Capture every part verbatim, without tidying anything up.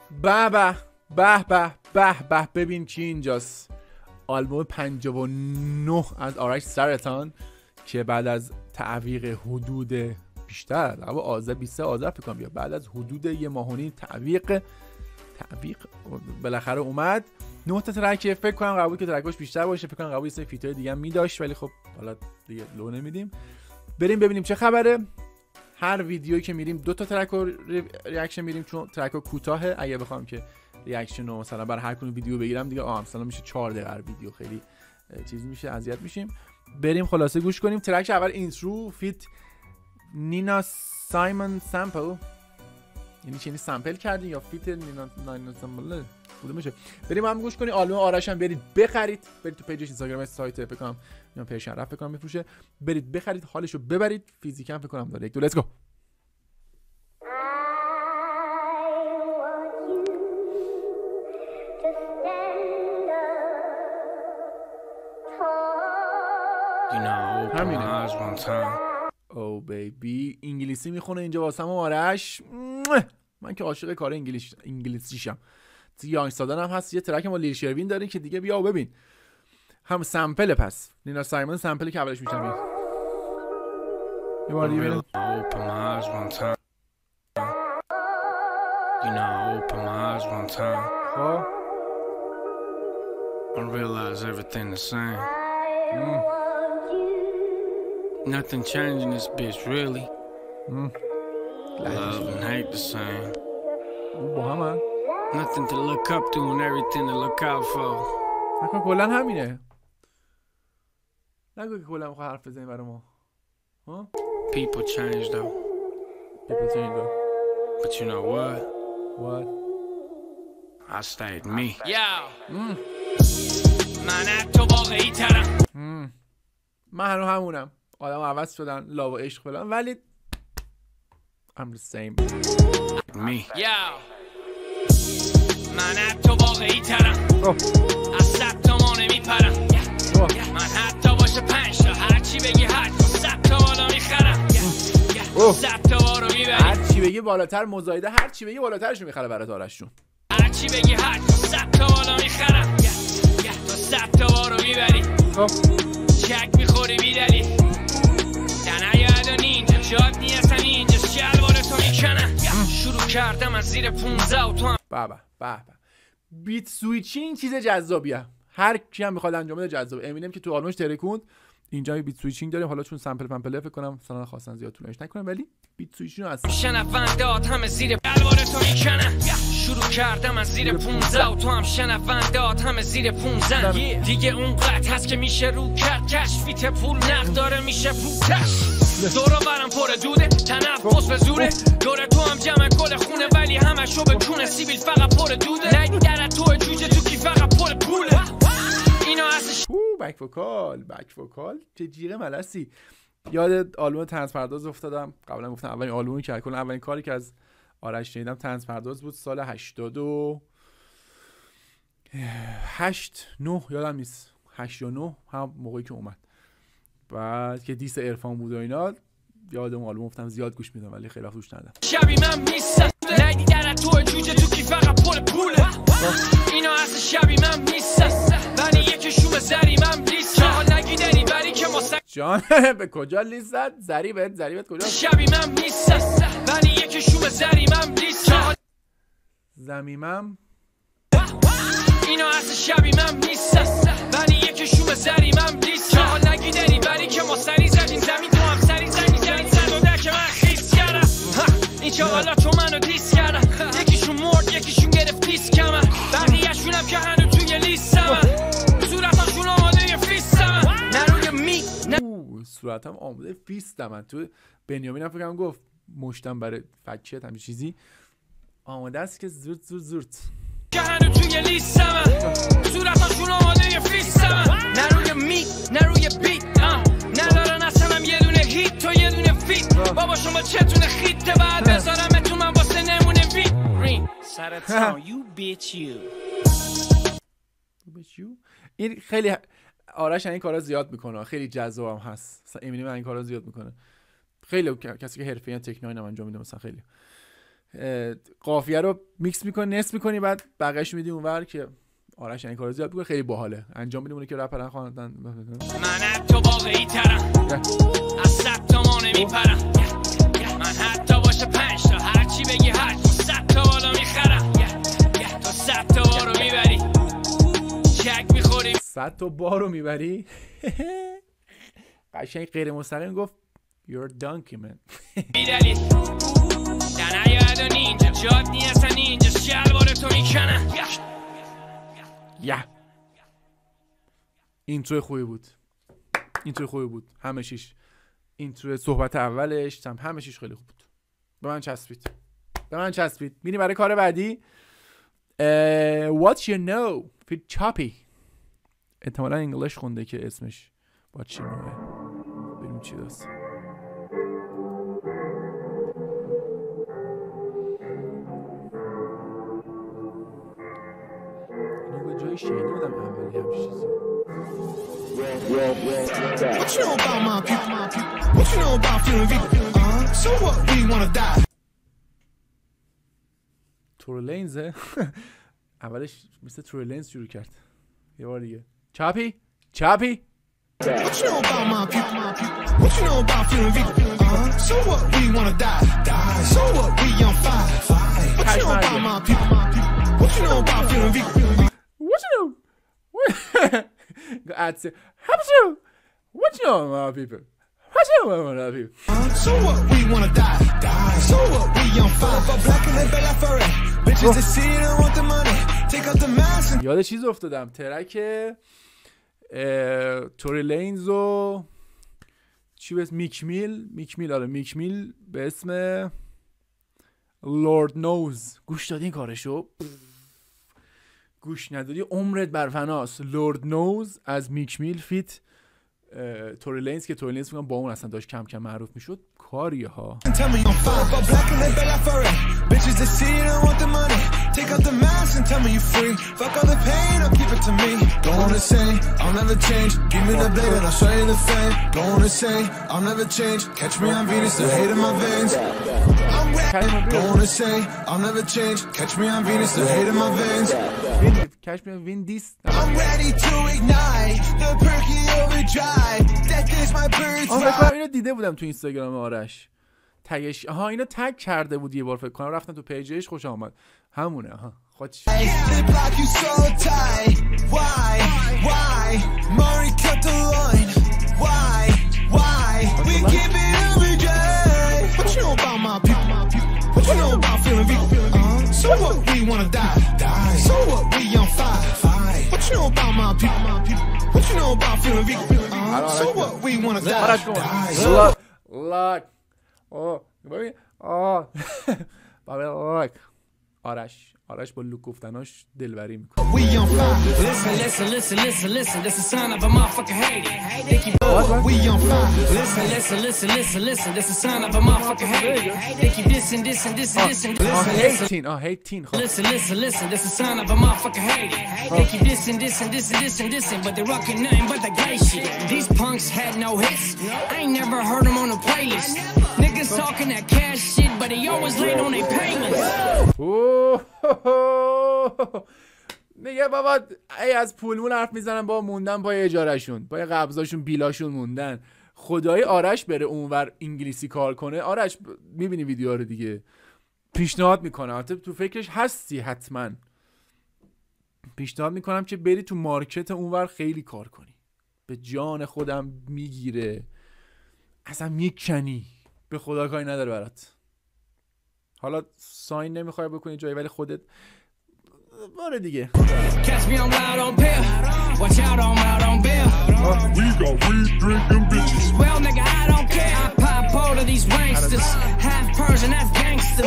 به به به به به به ببین کی اینجاست. آلبوم پنجاه و نه از آرش سرطان که بعد از تعویق حدود بیشتر اما آذر بیست آذر فکر کنم بیا بعد از حدود یه ماه و نیم تعویق تعویق بالاخره اومد. نه تا ترک فکر کنم قبول که ترکاش بیشتر باشه، فکر کنم قبول یه سری فیتای دیگه هم می‌داشت ولی خب حالا دیگه لو نمیدیم. بریم ببینیم چه خبره. هر ویدیویی که میریم دو تا ترک رو ریاکشن میریم چون ترک کوتاهه. اگه بخوام که ریاکشن رو مثلا برای هر کدوم ویدیو بگیرم دیگه آ مثلا میشه چهار دقیقه ویدیو، خیلی چیز میشه، اذیت میشیم. بریم خلاصه گوش کنیم. ترک اول اینترو فیت نینا سایمون سامپل، یعنی چی سامپل کردین یا فیت نینا نینا سامپل کدومشه؟ بریم هم گوش کنیم. آلبوم آرش هم برید بخرید، برید تو پیجش اینستاگرام سایت فکر کنم یا پرشن رفت فکر کنم میفروشه، برید بخرید حالشو ببرید. فیزیک هم فکر کنم داره. یک دو لیتس گو. او بیبی انگلیسی میخونه اینجا واسم آرش. من که عاشق کار انگلیس انگلیسیشم. یانگ سادن هم هست. یه ترک ما لیر شروین دارین که دیگه بیا و ببین هم سامپل. پس نینا سایمون سامپلی که اولش میشم یه بار دیگه ببین. خب I realize everything the same. Mm. Nothing changing this bitch, really. Mm. Love and hate the same. Bohama. Nothing to look up to and everything to look out for. نکن کلن همینه. نگو که کلن میخواه حرف بزنی برای ما. ها؟ People change though. People change though. But you know what? What? I stayed me. Yo. Mm. من تو واقعی ترم. من هنو همونم. آدم عوض شدن لا و عشق فلان ولی I'm the same. Me. Yo. من تو واقعی ترم. از صد تا ما نمیپرم. من حتی باشه پنج تا هرچی بگی هر تا صد تا بالا میخرم. صد تا بارو میبری. هرچی بگی بالاتر مزایده هرچی بگی بالاترشو میخره برات آرشون. هرچی بگی هر تا صد تا بالا میخرم. تو صد تا بارو میبری. چک میخوری بیدلی. دنیا و نینجا جاد نیستن اینجا شلوار تو میکنن. شروع کردم از زیر پونزه و تو هم بابا بابا بیت سویچینگ چیز جذابیه. هر کی هم بخواد انجام بده جذاب. امینم که تو آلبومش ترکوند اینجا بیت سویچینگ داریم. حالا چون سامپل پمپل فکر کنم مثلا خواستن زیاد طولش نکنم ولی بیت سویچینگ رو اصلا شنوندات همه زیر شلوار تو میکنن. شروع کردم از زیر پونزه و تو هم شنوندات همه زیر پونزه. دیگه اون قطع هست که میشه رو کرد کشفیت پول نقد داره میشه پوتش. دورا برم پر دوده تنفس به زوره. دور تو هم جمع کل خونه ولی همه شو به کونه سیبیل فقط پر دوده. نیدی در تو جوجه تو کی فقط پر پوله. اینا هستش بک وکال بک وکال چه جیغه ملسی. یاد آلبوم طنز پرداز افتادم. قبلا گفتم اولین آلبومی که کلا اولین کاری که از آرش شنیدم طنز پرداز بود سال هشتاد و هشت نه یادم نیست هشتاد و نه هم موقعی که اومد بعد که دیس عرفان بود و اینا. یادم آلبوم گفتم زیاد گوش میدم ولی خیلی وقت گوش ندادم. شبی من نیستم نیدی در تو جوجه تو کی فقط پر پوله. اینا از شبی من نیستم ولی یکیشون زری من لیست. حال نگیدنی ولی که ما جان به کجا لیست زریبت زریبت کجا؟ شبی من نیستم ولی یکیشون زری من لیست. زمیمم اینا از شبی من نیستم ولی یکیشون زری من لیست. حال نگیدنی ولی که ما سری زدیم زمین تو هم سری زنی زنی زد و در که من خیس کردم. این چه حالا تو منو دیس کردم. یکیشون مرد یکیشون گرفت دیس کمه. بقیه‌شون هم که هنو توی لیستم. صورتاشون آماده فیستم. نروی می صورتم آماده فیستم. من تو بنیامین هم فکرم گفت مشتم برای فکیت همین چیزی آماده است که زورت زورت زورت که هنو توی لیستم. صورتاشون آماده فیستم. نروی می نروی بیت ندارن اصلا هم یه دونه هیت تو یه دونه فیت. بابا شما چتونه خیته بعد بذارم تو من واسه نمونه ویت رین سرطان یو بیچ یو بیچ یو. این خیلی آرش این کارا زیاد میکنه، خیلی جذاب هم هست. مثلا امینم این کارا زیاد میکنه. خیلی کسی که حرفه‌ای تکنیک انجام میده مثلا خیلی قافیه رو میکس میکنی، نصف میکنی، بعد بقیه‌اش میدی اونور که آرش این کارو زیاد میکنه، خیلی باحاله. انجام میدیم اونی که رپرن خواندن. من حتی واقعی ترم، از صد تا ما نمیپرم. من حتی باشه پنج تا هر چی بگی هر تو صد تا بالا میخرم. تو صد تا بارو میبری چک میخوری، صد تا بارو میبری. قشنگ غیر مستقیم گفت you're donkey man. میدلی در نیاد و نینجا جاد نیستن اینجا شلوار تو میکنن. یا اینترو خوبی بود، اینترو خوبی بود، همه چیش اینترو صحبت اولش هم همه چیش خیلی خوب بود. به من چسبید، به من چسبید. میریم برای کار بعدی. What you know فیت چاپی، احتمالا انگلیش خونده که اسمش What you know. بریم چی دست جای شنیدم اولی هم چیزی. What you know about my people? What you know about feeling weak? Uh, so what we wanna die. تورلینزه. اولش مثل تورلینز شروع کرد. یه بار دیگه. چاپی؟ چاپی؟ What you know about my people? What you know about feeling weak? Uh, so what we wanna die. Die. So what we on fire. What you know about my people? What you know about feeling weak? What you know? I'd say, how about you? What you know about people? What you know about people? So what we wanna die, die. So what we on fire. Black in the bella for it. Bitches that see it and want the money. Take out the mask. یاد چیز افتادم. ترک توری لینز و چی به اسم میک میل، میک میل آره میک میل به اسم لورد نوز. گوش دادین کارشو؟ گوش ندادی عمرت بر فناست. لورد نوز از میک میل فیت توری لینز که توری لینز با اون اصلا داشت کم کم معروف میشد. کاری ها Catch me on Vin Diesel. I'm ready to ignite the perky overdrive. That is my birth. آها فکر کنم اینو دیده بودم تو اینستاگرام آرش. تگش آها اینو تگ کرده بود یه بار فکر کنم، رفتم تو پیجش خوش آمد. همونه آها خودش. So what we wanna die, die. So what we on fire, fire. What you know about my people? What you know about feeling weak? Uh, so what we wanna die, die. So look, look. Oh, baby. Oh. Baby, look. آرش آرش با لوک گفتناش دلبری میکنه. We on fire. Listen, listen, listen, listen, listen. This is a sign of a motherfucker hater. They keep we on fire. Listen, listen, listen, listen, listen. This is a sign of a motherfucker hater. They keep dissing, dissing, dissing, dissing. Listen, listen. Oh, hating. Listen, listen, listen. This is a sign of a motherfucker hater. They keep dissing, dissing, dissing, dissing, dissing, but they rocking nothing but the gay shit. These punks had no hits. I ain't never heard them on a playlist. Niggas talking that cash shit, but they always late on their payments. میگه بابا ای از پولمون حرف میزنن با موندن پای اجارهشون، پای قبضاشون، بیلاشون موندن. خدای آرش بره اونور انگلیسی کار کنه. آرش میبینی ویدیو رو دیگه، پیشنهاد میکنم، البته تو فکرش هستی حتما، پیشنهاد میکنم که بری تو مارکت اونور خیلی کار کنی. به جان خودم میگیره، اصلا میکنی، به خدا کاری نداره برات. حالا ساین نمیخوای بکنی جایی ولی خودت باره دیگه. Catch me on loud on pill. Watch out on loud on bill. We got weed drinking bitches. Well nigga I don't care. I pop all of these wanksters. Half Persian, half gangster.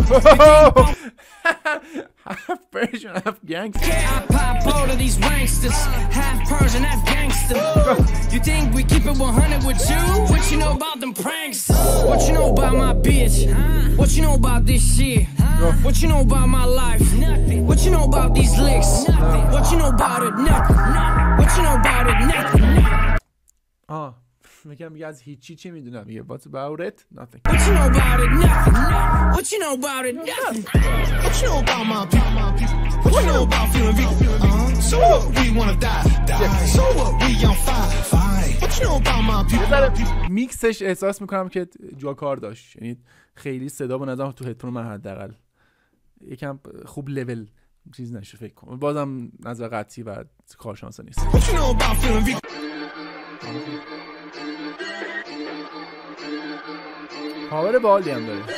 Half Persian, half gangster. I pop all of these wanksters. Half Persian, half gangster. You think we keep it one hundred with you? What you know about them pranks? What you know about my bitch? What you know about this shit? What you know about my life? Nothing. What you know about these licks? Nothing. What you know about it? Nothing. What you know about it? Nothing. آه میگم میگه از هیچی چی میدونم. میگه what about it nothing. What you know about it? Nothing. What you know about it? Nothing. What you know about my people? What you know about feeling weak? Uh, so what? We wanna die. Die. So what? We on fire. Fire. What you know about my people? میکسش احساس میکنم که جا کار داشت، یعنی خیلی صدا به نظرم تو هدفون من حداقل یکم خوب لول چیز نشه فکر کنم. بازم نظر قطعی و کارشناسا نیست. پاور بالی هم داره.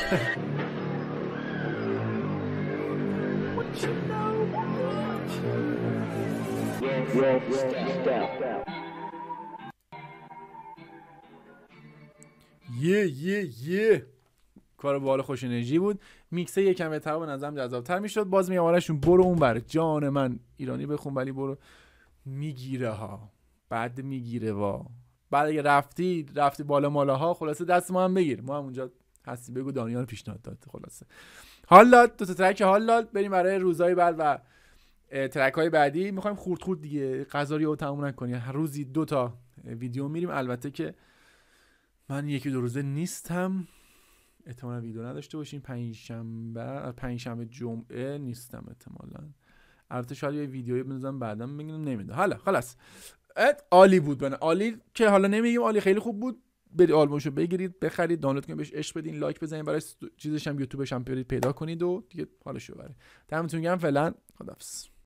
یه یه یه کار باحال خوش انرژی بود. میکسه یکم بهتر به نظرم جذاب‌تر میشد. باز میگم آرشون برو اون بر جان من ایرانی بخون، ولی برو میگیره ها، بعد میگیره وا، بعد اگه رفتی رفتی بالا مالا ها، خلاصه دست ما هم بگیر، ما هم اونجا هستی، بگو دانیال پیشنهاد داد. خلاصه حال داد دو تا ترک حال داد. بریم برای روزهای بعد و ترک های بعدی. میخوایم خورد خورد دیگه غذا رو تموم نکنیم، هر روزی دو تا ویدیو میریم. البته که من یکی دو روزه نیستم، احتمالاً ویدیو نداشته باشیم. پنج شنبه پنج شنبه جمعه نیستم احتمالاً. البته شاید یه ویدیویی بنظرم بعداً بگم، نمیدونم. حالا خلاص عالی بود بنا عالی که حالا نمیگیم عالی، خیلی خوب بود. برید آلبومشو بگیرید، بخرید، دانلود کنید، بهش عشق بدین، لایک بزنید، برای چیزش هم یوتیوبش هم پیدا کنید و دیگه حالشو ببرید. دمتون گرم. فعلا خداحافظ.